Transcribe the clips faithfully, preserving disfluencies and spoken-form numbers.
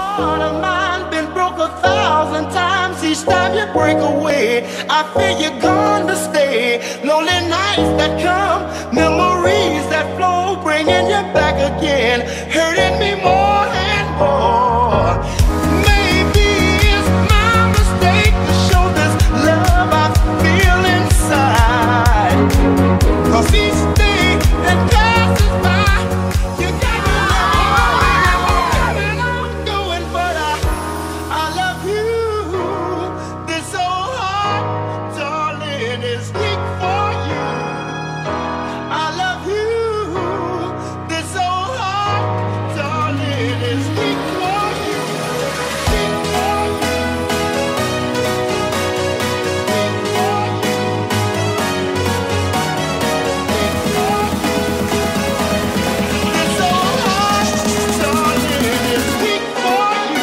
heart of mine been broke a thousand times. Each time you break away, I fear you're gonna stay. Lonely nights that come, memories that flow, bringing you back again, hurting me more and more. Maybe it's my mistake to show this love I feel inside. 'Cause each day that passes by, you got me on going, but I, I love you. This old heart, darling, is weak for you. I love you. This old heart, darling, is weak for you. Weak for you. Weak for you. Weak for you. This old heart, darling, is weak for you.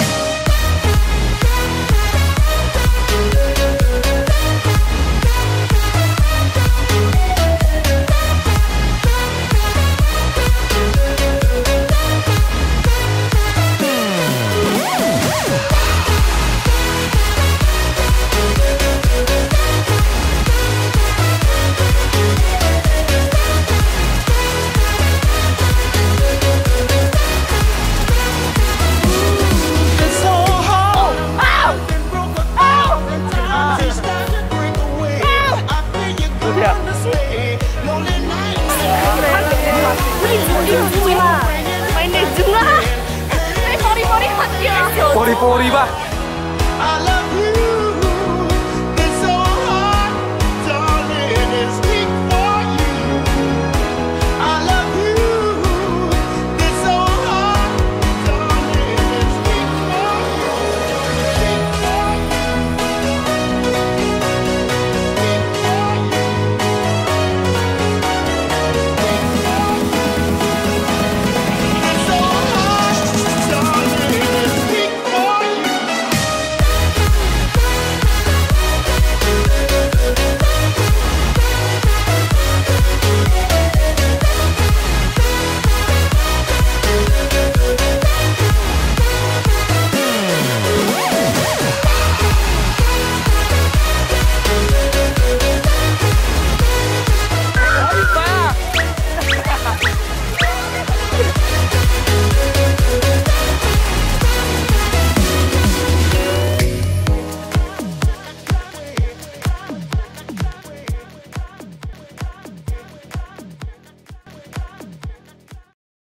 This old heart has been broke a thousand times. Each time you break away, I fear you're gonna stay. Lonely nights. Mainnya juga. Eh, sorry sorry hati ya. Pori-pori, Pak. I love